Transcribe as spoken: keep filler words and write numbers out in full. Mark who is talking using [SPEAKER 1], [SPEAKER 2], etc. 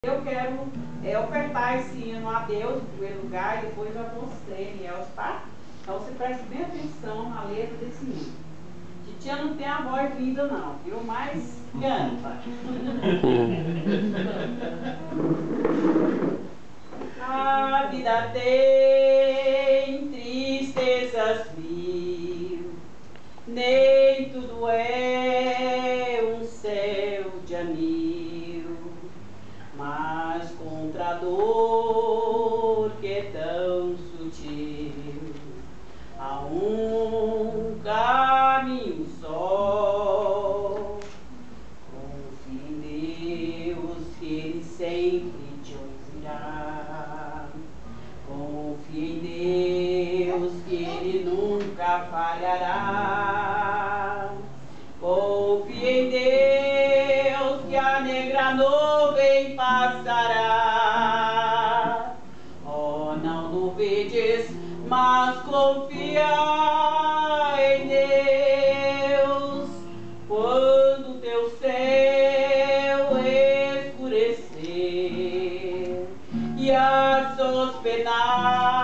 [SPEAKER 1] Eu quero é, ofertar esse hino a Deus, em primeiro lugar, e depois a você, Niels, tá? Então você preste bem atenção na letra desse hino. Titia não tem a voz linda não, viu? Mas canta. A vida tem tristezas mil, nem tudo é um céu de anil, mas contra a dor que é tão sutil, há um caminho só. Confie em Deus que Ele sempre te ouvirá. Confie em Deus que Ele nunca falhará. Confie em Deus que a negra nuvem passará. Oh, não duvides, mas confia em Deus. Quando teu céu escurecer e as suas penas